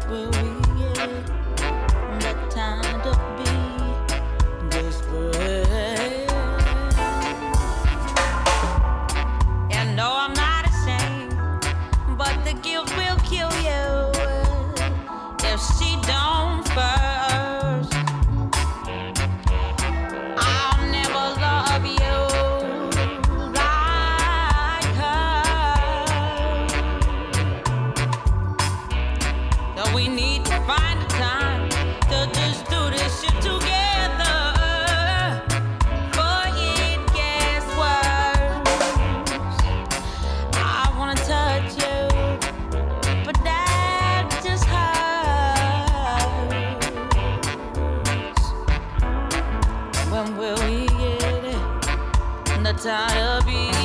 will we get the time to be desperate? And no, I'm not ashamed, but the guilt will kill you if she don't first. I'll never love you like her. So we need to find a time to just do this shit together. For it gets worse. I wanna touch you, but that just hurts. When will we get it? The time to be